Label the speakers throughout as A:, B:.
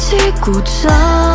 A: 己鼓掌。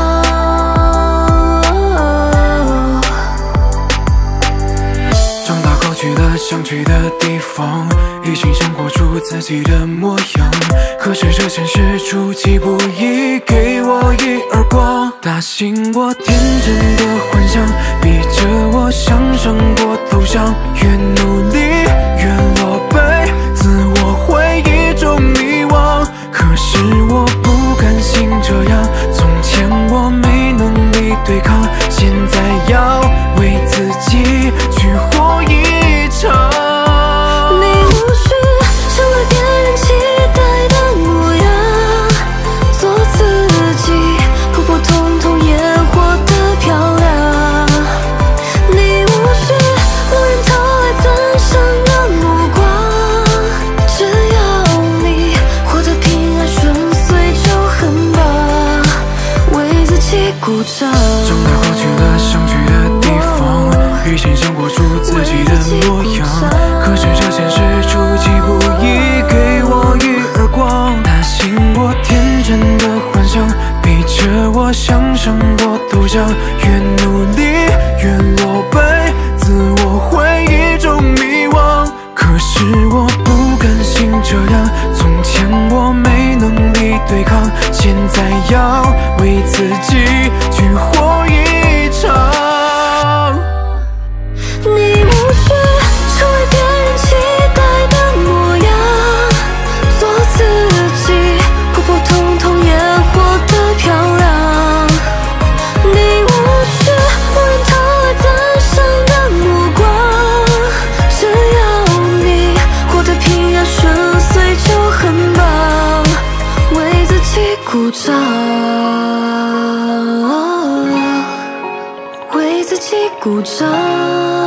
B: 长大后去了想去的地方，已经想过出自己的模样。可是这现实出其不意，给我一耳光，打醒我天真的幻想，逼着我向上过头向。越努力越落败，自我怀疑中迷惘。可是我不甘心这样，从前我没能力对抗，现在要为自己去活一场。
A: 你无需成为别人期待的模样，做自己，普普通通也活得漂亮。你无需路人投来赞赏的目光，只要你活得平安顺遂就很棒，为自己鼓掌。
B: 长大后去了想去的地方，预先想过出自己的模样。可是这现实出其不意，给我一耳光，打醒我天真的幻想，逼着我向上过头向。越努力越落败，自我怀疑中迷惘。可是我不甘心这样，从前我没能力对抗，现在要为自己去活一场。
A: 你无需成为别人期待的模样，做自己，普普通通也活得漂亮。你无需路人投来赞赏的目光，只要你活得平安顺遂就很棒，为自己鼓掌，为自己鼓掌。